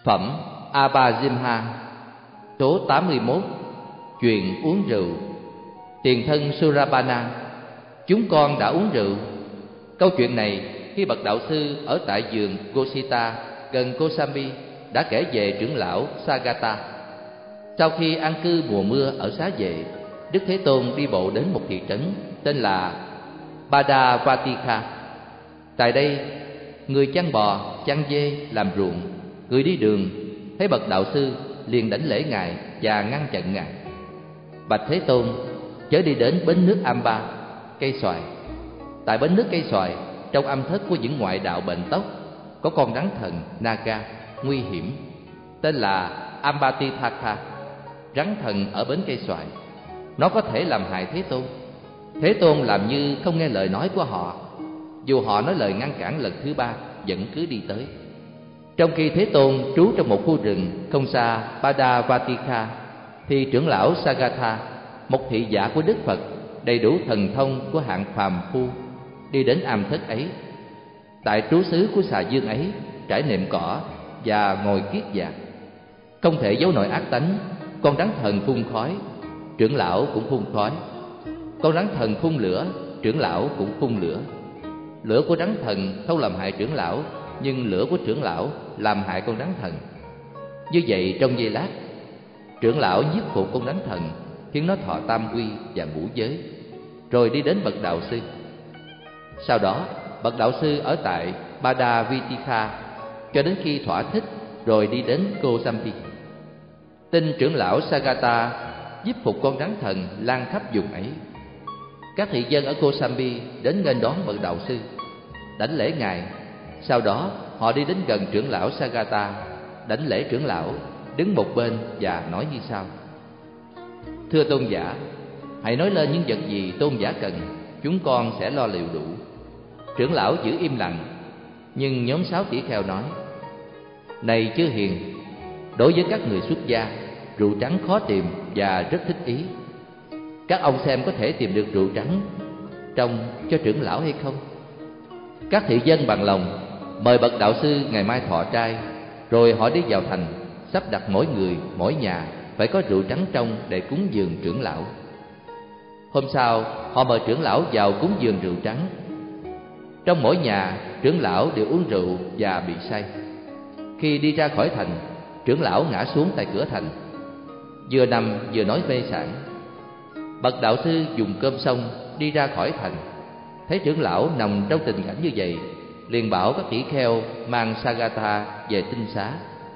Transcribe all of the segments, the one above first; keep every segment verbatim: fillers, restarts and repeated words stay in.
Phẩm Abhijamha số tám mươi mốt. Chuyện uống rượu. Tiền thân Surabana, chúng con đã uống rượu. Câu chuyện này khi bậc đạo sư ở tại vườn Gosita gần Kosambi đã kể về trưởng lão Sagata. Sau khi an cư mùa mưa ở xá vệ, Đức Thế Tôn đi bộ đến một thị trấn tên là Padavatika. Tại đây, người chăn bò, chăn dê, làm ruộng, người đi đường thấy bậc đạo sư liền đảnh lễ ngài và ngăn chặn ngài. Bạch Thế Tôn, chớ đi đến bến nước Amba, cây xoài. Tại bến nước cây xoài, trong âm thất của những ngoại đạo bệnh tóc, có con rắn thần Naga nguy hiểm tên là Ambatithaka. Rắn thần ở bến cây xoài, nó có thể làm hại Thế Tôn. Thế Tôn làm như không nghe lời nói của họ. Dù họ nói lời ngăn cản lần thứ ba, vẫn cứ đi tới. Trong khi Thế Tôn trú trong một khu rừng không xa Padavatika, thì trưởng lão Sagatha, một thị giả của Đức Phật, đầy đủ thần thông của hạng phàm phu, đi đến am thất ấy. Tại trú xứ của xà dương ấy, trải nệm cỏ và ngồi kiết giạc. Không thể giấu nổi ác tánh, con rắn thần phun khói, trưởng lão cũng phun khói. Con rắn thần phun lửa, trưởng lão cũng phun lửa. Lửa của rắn thần không làm hại trưởng lão, nhưng lửa của trưởng lão làm hại con rắn thần. Như vậy trong giây lát, trưởng lão giết phục con rắn thần, khiến nó thọ tam quy và ngũ giới, rồi đi đến bậc đạo sư. Sau đó, bậc đạo sư ở tại Padavatika cho đến khi thỏa thích, rồi đi đến Kosambi. Tin trưởng lão Sagata giết phục con rắn thần lan khắp vùng ấy. Các thị dân ở Kosambi đến nghênh đón bậc đạo sư, đảnh lễ ngài. Sau đó họ đi đến gần trưởng lão Sagata, đảnh lễ trưởng lão, đứng một bên và nói như sau: Thưa tôn giả, hãy nói lên những vật gì tôn giả cần, chúng con sẽ lo liệu đủ. Trưởng lão giữ im lặng, nhưng nhóm sáu tỷ kheo nói: Này chư hiền, đối với các người xuất gia, rượu trắng khó tìm và rất thích ý. Các ông xem có thể tìm được rượu trắng trong cho trưởng lão hay không? Các thị dân bằng lòng mời bậc đạo sư ngày mai thọ trai, rồi họ đi vào thành, sắp đặt mỗi người mỗi nhà phải có rượu trắng trong để cúng dường trưởng lão. Hôm sau, họ mời trưởng lão vào cúng dường rượu trắng. Trong mỗi nhà, trưởng lão đều uống rượu và bị say. Khi đi ra khỏi thành, trưởng lão ngã xuống tại cửa thành, vừa nằm vừa nói mê sảng. Bậc đạo sư dùng cơm xong đi ra khỏi thành, thấy trưởng lão nằm trong tình cảnh như vậy, liền bảo các tỷ kheo mang Sagata về tinh xá.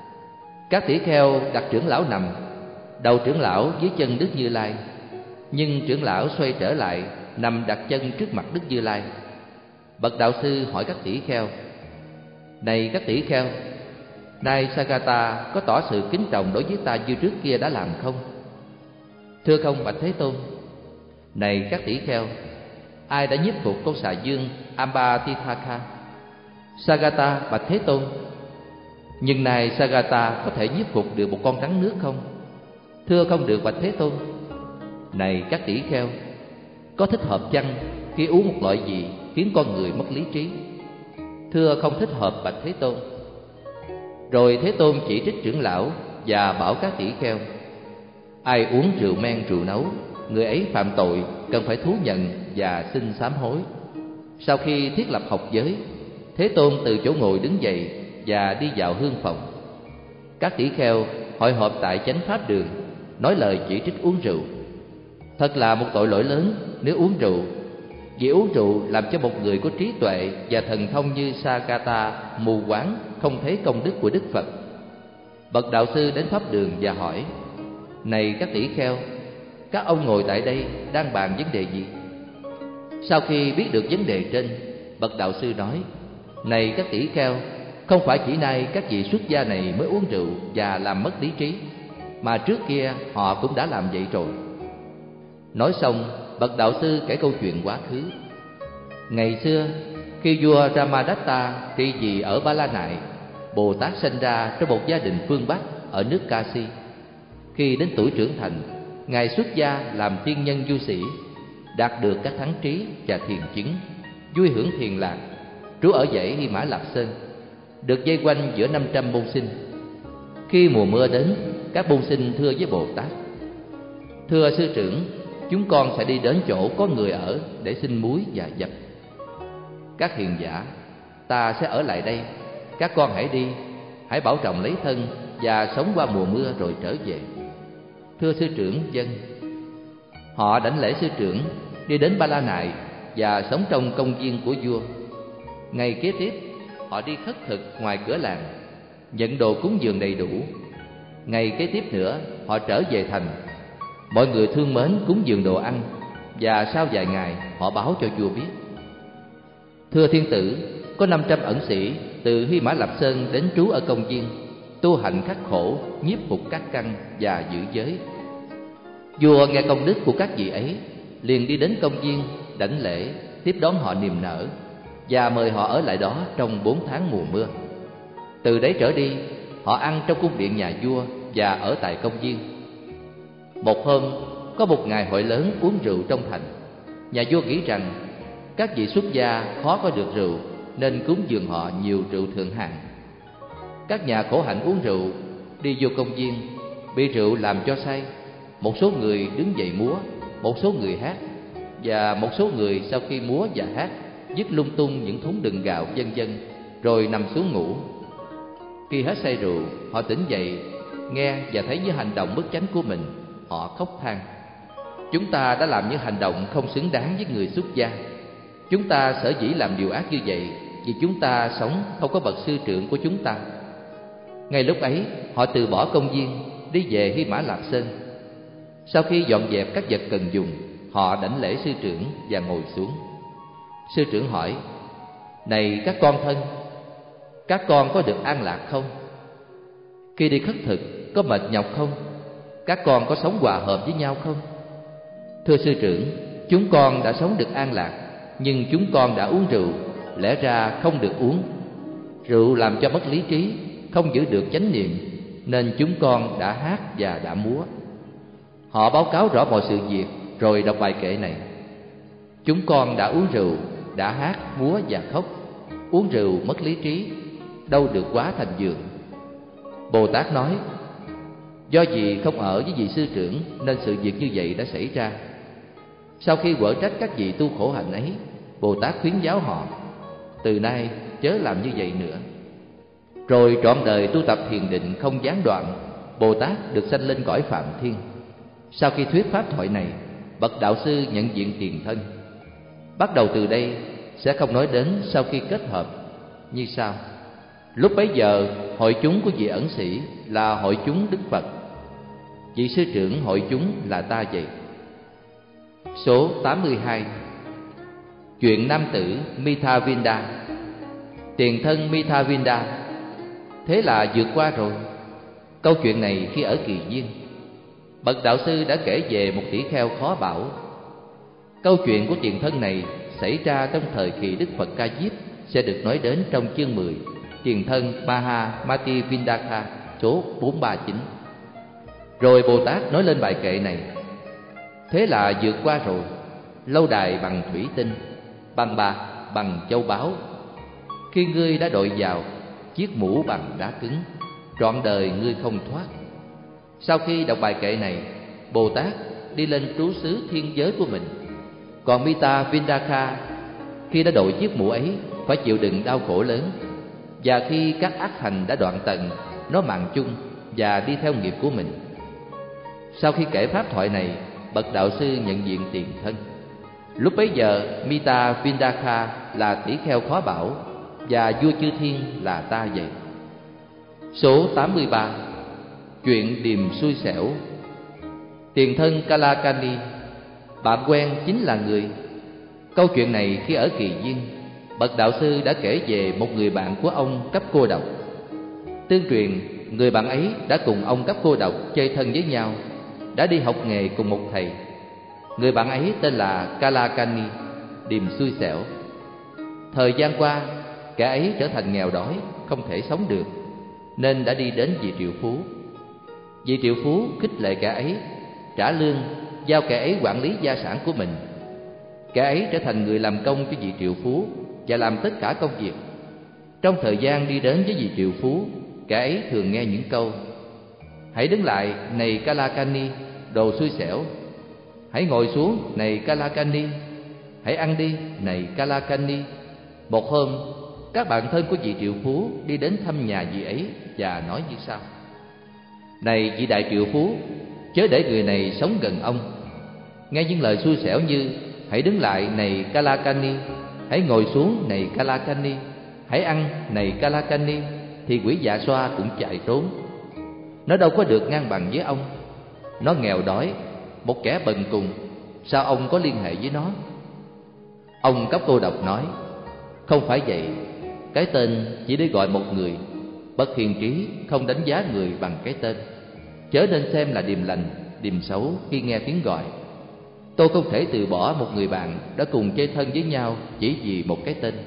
Các tỷ kheo đặt trưởng lão nằm, đầu trưởng lão dưới chân Đức Như Lai, nhưng trưởng lão xoay trở lại nằm đặt chân trước mặt Đức Như Lai. Bậc đạo sư hỏi các tỷ kheo: Này các tỷ kheo, nay Sagata có tỏ sự kính trọng đối với ta như trước kia đã làm không? Thưa không, bạch Thế Tôn. Này các tỷ kheo, ai đã nhiếp phục con xà dương Ambatithaka? Sagata, bạch Thế Tôn. Nhưng nay Sagata có thể nhiếp phục được một con rắn nước không? Thưa không được, bạch Thế Tôn. Này các tỷ kheo, có thích hợp chăng khi uống một loại gì khiến con người mất lý trí? Thưa không thích hợp, bạch Thế Tôn. Rồi Thế Tôn chỉ trích trưởng lão và bảo các tỷ kheo: Ai uống rượu men rượu nấu, người ấy phạm tội, cần phải thú nhận và xin sám hối. Sau khi thiết lập học giới, Thế Tôn từ chỗ ngồi đứng dậy và đi vào hương phòng. Các tỷ kheo hội họp tại chánh pháp đường, nói lời chỉ trích uống rượu. Thật là một tội lỗi lớn nếu uống rượu, vì uống rượu làm cho một người có trí tuệ và thần thông như Sagata mù quáng, không thấy công đức của Đức Phật. Bậc đạo sư đến pháp đường và hỏi: Này các tỷ kheo, các ông ngồi tại đây đang bàn vấn đề gì? Sau khi biết được vấn đề trên, bậc đạo sư nói: Này các tỷ kheo, không phải chỉ nay các vị xuất gia này mới uống rượu và làm mất lý trí, mà trước kia họ cũng đã làm vậy rồi. Nói xong, bậc đạo sư kể câu chuyện quá khứ. Ngày xưa, khi vua Ramadatta trị vì ở Ba La Nại, Bồ Tát sinh ra trong một gia đình phương Bắc ở nước Kasi. Khi đến tuổi trưởng thành, ngài xuất gia làm thiên nhân du sĩ, đạt được các thắng trí và thiền chứng, vui hưởng thiền lạc, trú ở dãy Hy Mã Lạp Sơn, được vây quanh giữa năm trăm môn sinh. Khi mùa mưa đến, các bôn sinh thưa với Bồ Tát: Thưa sư trưởng, chúng con sẽ đi đến chỗ có người ở để xin muối và vật. Các hiền giả: Ta sẽ ở lại đây, các con hãy đi, hãy bảo trọng lấy thân và sống qua mùa mưa rồi trở về. Thưa sư trưởng, vâng. Họ đảnh lễ sư trưởng, đi đến Ba La Nại và sống trong công viên của vua. Ngày kế tiếp, họ đi khất thực ngoài cửa làng, nhận đồ cúng dường đầy đủ. Ngày kế tiếp nữa, họ trở về thành. Mọi người thương mến cúng dường đồ ăn, và sau vài ngày họ báo cho vua biết: Thưa thiên tử, có năm trăm ẩn sĩ từ Hy Mã Lạp Sơn đến trú ở công viên, tu hành khắc khổ, nhiếp phục các căn và giữ giới. Vua nghe công đức của các vị ấy, liền đi đến công viên, đảnh lễ, tiếp đón họ niềm nở và mời họ ở lại đó trong bốn tháng mùa mưa. Từ đấy trở đi, họ ăn trong cung điện nhà vua và ở tại công viên. Một hôm, có một ngày hội lớn uống rượu trong thành. Nhà vua nghĩ rằng các vị xuất gia khó có được rượu, nên cúng dường họ nhiều rượu thượng hạng. Các nhà khổ hạnh uống rượu, đi vô công viên, bị rượu làm cho say. Một số người đứng dậy múa, một số người hát, và một số người sau khi múa và hát dứt lung tung những thúng đựng gạo vân vân, rồi nằm xuống ngủ. Khi hết say rượu, họ tỉnh dậy, nghe và thấy những hành động bất chánh của mình, họ khóc than: Chúng ta đã làm những hành động không xứng đáng với người xuất gia. Chúng ta sở dĩ làm điều ác như vậy vì chúng ta sống không có bậc sư trưởng của chúng ta. Ngay lúc ấy, họ từ bỏ công viên, đi về Hy Mã Lạp Sơn. Sau khi dọn dẹp các vật cần dùng, họ đảnh lễ sư trưởng và ngồi xuống. Sư trưởng hỏi: Này các con thân, các con có được an lạc không? Khi đi khất thực có mệt nhọc không? Các con có sống hòa hợp với nhau không? Thưa sư trưởng, chúng con đã sống được an lạc, nhưng chúng con đã uống rượu, lẽ ra không được uống. Rượu làm cho mất lý trí, không giữ được chánh niệm, nên chúng con đã hát và đã múa. Họ báo cáo rõ mọi sự việc, rồi đọc bài kệ này: Chúng con đã uống rượu, đã hát, múa và khóc. Uống rượu mất lý trí, đâu được quá thành giường. Bồ Tát nói: Do vì không ở với vị sư trưởng nên sự việc như vậy đã xảy ra. Sau khi quở trách các vị tu khổ hạnh ấy, Bồ Tát khuyến giáo họ: Từ nay chớ làm như vậy nữa. Rồi trọn đời tu tập thiền định không gián đoạn, Bồ Tát được sanh lên cõi Phạm Thiên. Sau khi thuyết pháp thoại này, bậc đạo sư nhận diện tiền thân. Bắt đầu từ đây sẽ không nói đến sau khi kết hợp như sau: Lúc bấy giờ, hội chúng của vị ẩn sĩ là hội chúng Đức Phật. Vị sư trưởng hội chúng là ta vậy. Số tám mươi hai. Chuyện nam tử Mithavinda. Tiền thân Mithavinda. Thế là vượt qua rồi. Câu chuyện này khi ở Kỳ Viên, bậc đạo sư đã kể về một tỷ kheo khó bảo. Câu chuyện của tiền thân này xảy ra trong thời kỳ Đức Phật Ca Diếp, sẽ được nói đến trong chương mười, tiền thân Maha Mativindaka, số bốn ba chín. Rồi Bồ Tát nói lên bài kệ này: Thế là vượt qua rồi. Lâu đài bằng thủy tinh, bằng bạc, bằng châu báu. Khi ngươi đã đội vào, chiếc mũ bằng đá cứng, trọn đời ngươi không thoát. Sau khi đọc bài kệ này, Bồ Tát đi lên trú xứ thiên giới của mình. Còn Mitavindaka, khi đã đội chiếc mũ ấy, phải chịu đựng đau khổ lớn. Và khi các ác hành đã đoạn tận, nó mạng chung và đi theo nghiệp của mình. Sau khi kể pháp thoại này, bậc đạo sư nhận diện tiền thân. Lúc bấy giờ, Mitavindaka là tỷ kheo khó bảo, và vua chư thiên là ta vậy. Số tám mươi ba. Chuyện điềm xui xẻo. Tiền thân Kalakani, bạn quen chính là người. Câu chuyện này khi ở Kỳ Viên, bậc đạo sư đã kể về một người bạn của ông cấp cô độc. Tương truyền, người bạn ấy đã cùng ông cấp cô độc chơi thân với nhau, đã đi học nghề cùng một thầy. Người bạn ấy tên là Kalakani, điềm xui xẻo. Thời gian qua, kẻ ấy trở thành nghèo đói, không thể sống được, nên đã đi đến vị triệu phú. Vị triệu phú khích lệ kẻ ấy, trả lương, giao kẻ ấy quản lý gia sản của mình. Kẻ ấy trở thành người làm công cho vị triệu phú và làm tất cả công việc. Trong thời gian đi đến với vị triệu phú, kẻ ấy thường nghe những câu: Hãy đứng lại này Kalakani, đồ xui xẻo. Hãy ngồi xuống này Kalakani. Hãy ăn đi này Kalakani. Một hôm, các bạn thân của vị triệu phú đi đến thăm nhà vị ấy và nói như sau: Này vị đại triệu phú, chớ để người này sống gần ông. Nghe những lời xui xẻo như hãy đứng lại này Kalakani, hãy ngồi xuống này Kalakani, hãy ăn này Kalakani, thì quỷ dạ xoa cũng chạy trốn. Nó đâu có được ngang bằng với ông. Nó nghèo đói, một kẻ bần cùng, sao ông có liên hệ với nó? Ông Cấp Cô Độc nói: Không phải vậy. Cái tên chỉ để gọi một người. Bậc hiền trí không đánh giá người bằng cái tên. Chớ nên xem là điềm lành, điềm xấu khi nghe tiếng gọi. Tôi không thể từ bỏ một người bạn đã cùng chơi thân với nhau chỉ vì một cái tên.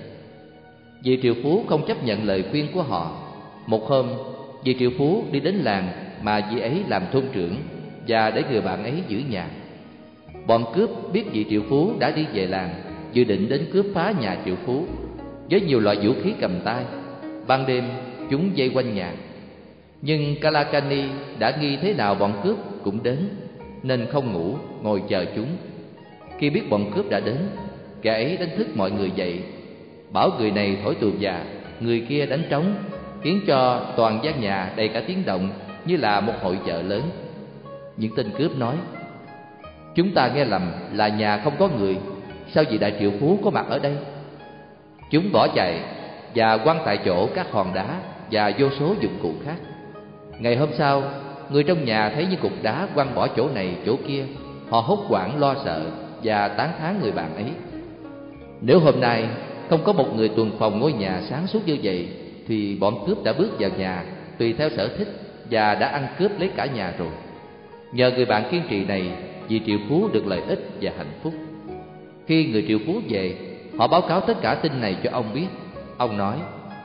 Vị triệu phú không chấp nhận lời khuyên của họ. Một hôm, vị triệu phú đi đến làng mà vị ấy làm thôn trưởng và để người bạn ấy giữ nhà. Bọn cướp biết vị triệu phú đã đi về làng, dự định đến cướp phá nhà triệu phú với nhiều loại vũ khí cầm tay. Ban đêm, chúng vây quanh nhà. Nhưng Kalakani đã nghi thế nào bọn cướp cũng đến, nên không ngủ, ngồi chờ chúng. Khi biết bọn cướp đã đến, kẻ ấy đánh thức mọi người dậy, bảo người này thổi tù già, người kia đánh trống, khiến cho toàn gian nhà đầy cả tiếng động như là một hội chợ lớn. Những tên cướp nói: Chúng ta nghe lầm là nhà không có người, sao vị đại triệu phú có mặt ở đây? Chúng bỏ chạy và quăng tại chỗ các hòn đá và vô số dụng cụ khác. Ngày hôm sau, người trong nhà thấy những cục đá quăng bỏ chỗ này chỗ kia, họ hốt hoảng lo sợ và tán thán người bạn ấy. Nếu hôm nay không có một người tuần phòng ngôi nhà sáng suốt như vậy, thì bọn cướp đã bước vào nhà tùy theo sở thích và đã ăn cướp lấy cả nhà rồi. Nhờ người bạn kiên trì này, vị triệu phú được lợi ích và hạnh phúc. Khi người triệu phú về, họ báo cáo tất cả tin này cho ông biết. Ông nói: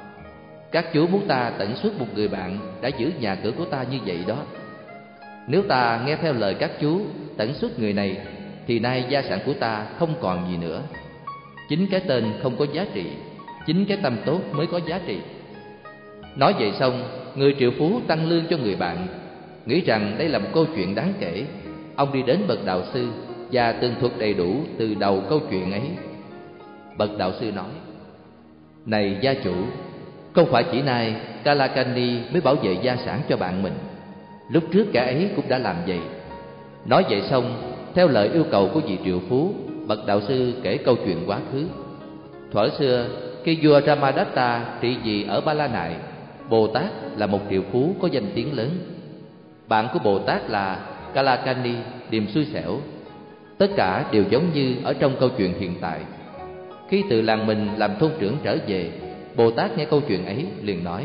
Các chú muốn ta tận xuất một người bạn đã giữ nhà cửa của ta như vậy đó. Nếu ta nghe theo lời các chú tận xuất người này, thì nay gia sản của ta không còn gì nữa. Chính cái tên không có giá trị, chính cái tâm tốt mới có giá trị. Nói vậy xong, người triệu phú tăng lương cho người bạn. Nghĩ rằng đây là một câu chuyện đáng kể, ông đi đến bậc đạo sư và tường thuật đầy đủ từ đầu câu chuyện ấy. Bậc đạo sư nói: Này gia chủ, không phải chỉ nay Kalakani mới bảo vệ gia sản cho bạn mình. Lúc trước kẻ ấy cũng đã làm vậy. Nói vậy xong, theo lời yêu cầu của vị triệu phú, bậc đạo sư kể câu chuyện quá khứ. Thuở xưa, khi vua Ramadatta trị vì ở Ba La Nại, Bồ Tát là một triệu phú có danh tiếng lớn. Bạn của Bồ Tát là Kalakani, điềm xui xẻo. Tất cả đều giống như ở trong câu chuyện hiện tại. Khi từ làng mình làm thôn trưởng trở về, Bồ Tát nghe câu chuyện ấy liền nói: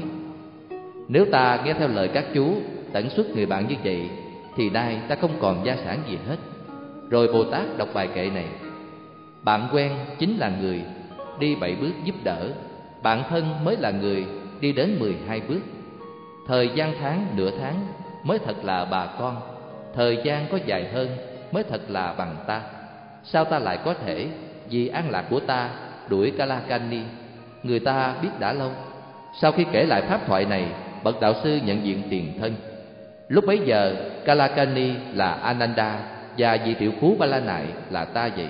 Nếu ta nghe theo lời các chú tận xuất người bạn như vậy, thì nay ta không còn gia sản gì hết. Rồi Bồ Tát đọc bài kệ này: Bạn quen chính là người, đi bảy bước giúp đỡ. Bạn thân mới là người, đi đến mười hai bước. Thời gian tháng nửa tháng mới thật là bà con. Thời gian có dài hơn mới thật là bằng ta. Sao ta lại có thể vì an lạc của ta đuổi Kalakani, người ta biết đã lâu. Sau khi kể lại pháp thoại này, bậc đạo sư nhận diện tiền thân. Lúc bấy giờ Kalakani là Ananda và vị triệu phú Ba La Nại là ta vậy.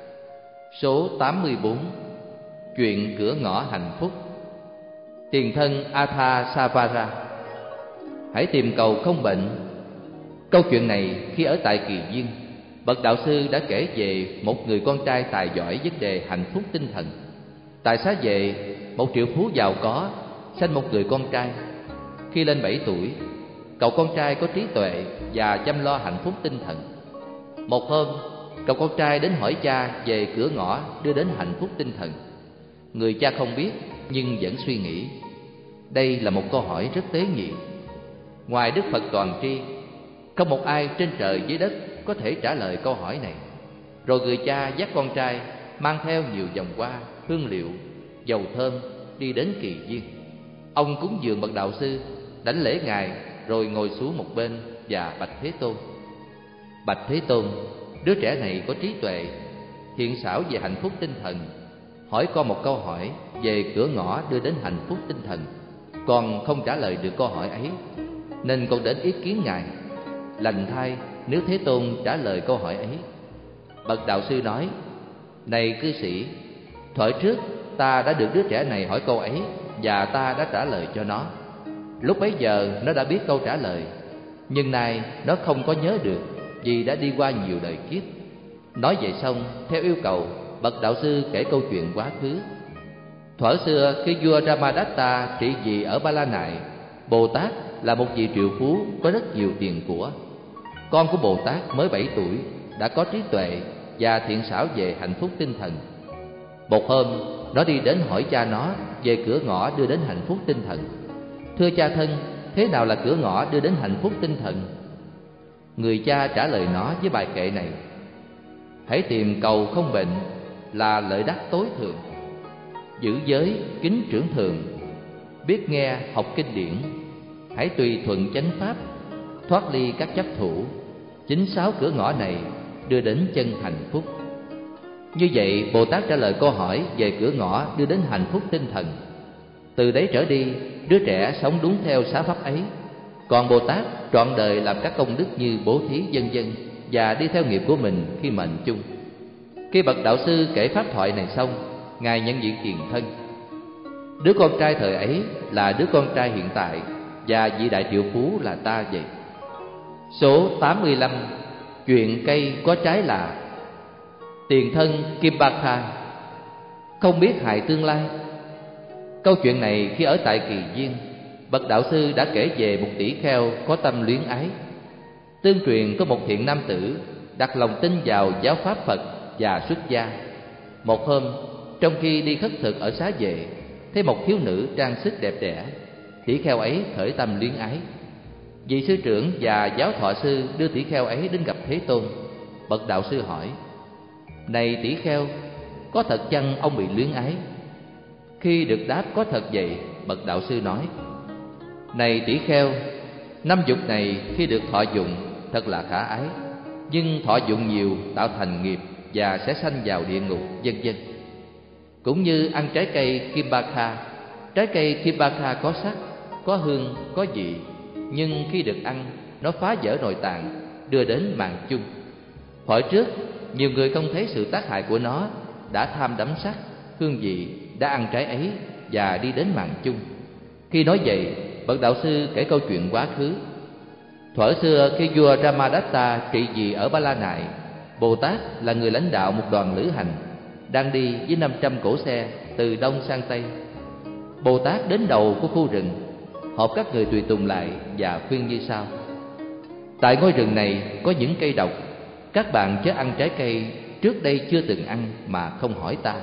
Số tám mươi bốn. Chuyện cửa ngõ hạnh phúc. Tiền thân Atha Savara. Hãy tìm cầu không bệnh. Câu chuyện này khi ở tại Kỳ Viên, bậc đạo sư đã kể về một người con trai tài giỏi vấn đề hạnh phúc tinh thần. Tại xá vệ, một triệu phú giàu có sanh một người con trai. Khi lên bảy tuổi, cậu con trai có trí tuệ và chăm lo hạnh phúc tinh thần. Một hôm, cậu con trai đến hỏi cha về cửa ngõ đưa đến hạnh phúc tinh thần. Người cha không biết nhưng vẫn suy nghĩ. Đây là một câu hỏi rất tế nhị. Ngoài Đức Phật toàn tri, không một ai trên trời dưới đất có thể trả lời câu hỏi này. Rồi người cha dắt con trai mang theo nhiều vòng hoa, hương liệu, dầu thơm đi đến Kỳ Viên. Ông cúng dường bậc đạo sư, đảnh lễ ngài, rồi ngồi xuống một bên và bạch Thế Tôn: Bạch Thế Tôn, đứa trẻ này có trí tuệ, thiện xảo về hạnh phúc tinh thần. Hỏi con một câu hỏi về cửa ngõ đưa đến hạnh phúc tinh thần, con không trả lời được câu hỏi ấy. nên con đến ý kiến Ngài. Lành thay nếu Thế Tôn trả lời câu hỏi ấy. Bậc đạo sư nói: Này cư sĩ, thuở trước ta đã được đứa trẻ này hỏi câu ấy, và ta đã trả lời cho nó. Lúc bấy giờ nó đã biết câu trả lời, nhưng nay nó không có nhớ được, vì đã đi qua nhiều đời kiếp. Nói vậy xong, theo yêu cầu, bậc đạo sư kể câu chuyện quá khứ. Thuở xưa khi vua Ramadatta trị vì ở Ba La Nại, Bồ Tát là một vị triệu phú có rất nhiều tiền của. Con của Bồ Tát mới bảy tuổi đã có trí tuệ và thiện xảo về hạnh phúc tinh thần. Một hôm, nó đi đến hỏi cha nó về cửa ngõ đưa đến hạnh phúc tinh thần. Thưa cha thân, thế nào là cửa ngõ đưa đến hạnh phúc tinh thần? Người cha trả lời nó với bài kệ này: Hãy tìm cầu không bệnh là lợi đắc tối thượng, giữ giới kính trưởng thường, biết nghe học kinh điển, hãy tùy thuận chánh pháp, thoát ly các chấp thủ. Chính sáu cửa ngõ này đưa đến chân hạnh phúc. Như vậy, Bồ Tát trả lời câu hỏi về cửa ngõ đưa đến hạnh phúc tinh thần. Từ đấy trở đi, đứa trẻ sống đúng theo xá pháp ấy. Còn Bồ Tát trọn đời làm các công đức như bố thí vân vân, và đi theo nghiệp của mình khi mệnh chung. Khi bậc đạo sư kể pháp thoại này xong, Ngài nhận diện tiền thân. Đứa con trai thời ấy là đứa con trai hiện tại, và vị đại triệu phú là ta vậy. Số tám mươi lăm. Chuyện cây có trái lạ. Tiền thân Kimbakha không biết hại tương lai. Câu chuyện này khi ở tại Kỳ Viên, bậc đạo sư đã kể về một tỷ kheo có tâm luyến ái. Tương truyền có một thiện nam tử đặt lòng tin vào giáo pháp Phật và xuất gia. Một hôm, trong khi đi khất thực ở xá vệ, thấy một thiếu nữ trang sức đẹp đẽ. Tỷ kheo ấy khởi tâm luyến ái. Vị sư trưởng và giáo thọ sư đưa tỷ kheo ấy đến gặp Thế Tôn. Bậc đạo sư hỏi: Này tỷ kheo, có thật chăng ông bị luyến ái? Khi được đáp có thật vậy, bậc đạo sư nói: Này tỷ kheo, năm dục này khi được thọ dụng thật là khả ái, nhưng thọ dụng nhiều tạo thành nghiệp và sẽ sanh vào địa ngục, vân vân. Cũng như ăn trái cây Kimbakha, trái cây Kimbakha có sắc, có hương, có vị, nhưng khi được ăn, nó phá vỡ nội tạng, đưa đến mạng chung. Hồi trước, nhiều người không thấy sự tác hại của nó, đã tham đắm sắc, hương vị, đã ăn trái ấy và đi đến mạng chung. Khi nói vậy, bậc đạo sư kể câu chuyện quá khứ. Thuở xưa khi vua Ramadatta trị vì ở Ba La Nại, Bồ Tát là người lãnh đạo một đoàn lữ hành, đang đi với năm trăm cỗ xe từ đông sang tây. Bồ Tát đến đầu của khu rừng, họp các người tùy tùng lại và khuyên như sau: Tại ngôi rừng này có những cây độc, các bạn chớ ăn trái cây trước đây chưa từng ăn mà không hỏi ta.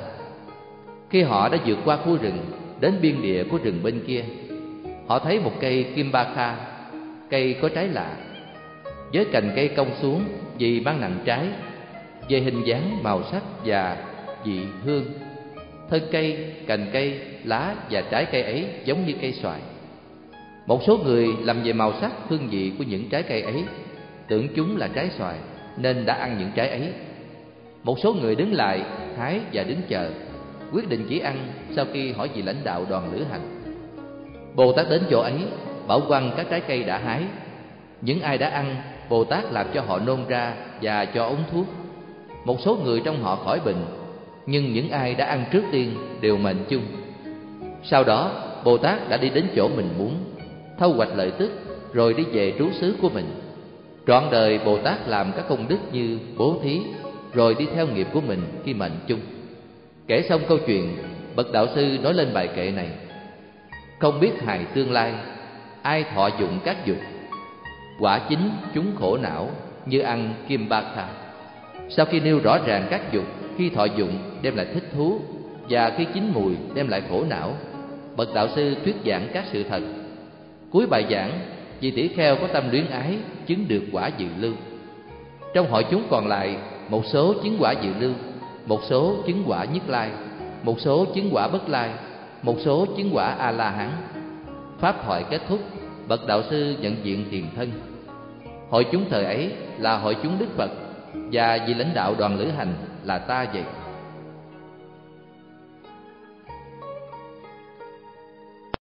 Khi họ đã vượt qua khu rừng đến biên địa của rừng bên kia, họ thấy một cây Kimbakha, cây có trái lạ, với cành cây cong xuống vì mang nặng trái, về hình dáng, màu sắc và vị hương. Thân cây, cành cây, lá và trái cây ấy giống như cây xoài. Một số người làm về màu sắc, hương vị của những trái cây ấy, tưởng chúng là trái xoài nên đã ăn những trái ấy. Một số người đứng lại hái và đứng chờ, quyết định chỉ ăn sau khi hỏi vị lãnh đạo đoàn lữ hành. Bồ Tát đến chỗ ấy, bảo quăng các trái cây đã hái. Những ai đã ăn, Bồ Tát làm cho họ nôn ra và cho uống thuốc. Một số người trong họ khỏi bệnh, nhưng những ai đã ăn trước tiên đều mệnh chung. Sau đó, Bồ Tát đã đi đến chỗ mình muốn, thâu hoạch lợi tức, rồi đi về trú xứ của mình. Trọn đời Bồ Tát làm các công đức như bố thí, rồi đi theo nghiệp của mình khi mệnh chung. Kể xong câu chuyện, bậc đạo sư nói lên bài kệ này: Không biết hại tương lai, ai thọ dụng các dục, quả chính chúng khổ não như ăn Kimbakha. Sau khi nêu rõ ràng các dục khi thọ dụng đem lại thích thú và khi chín mùi đem lại khổ não, bậc đạo sư thuyết giảng các sự thật. Cuối bài giảng, vị tỷ kheo có tâm luyến ái chứng được quả dự lưu. Trong hội chúng còn lại, một số chứng quả dự lưu, một số chứng quả nhất lai, một số chứng quả bất lai, một số chứng quả a la hán. Pháp thoại kết thúc, bậc đạo sư nhận diện tiền thân. Hội chúng thời ấy là hội chúng Đức Phật, và vị lãnh đạo đoàn lữ hành là ta vậy.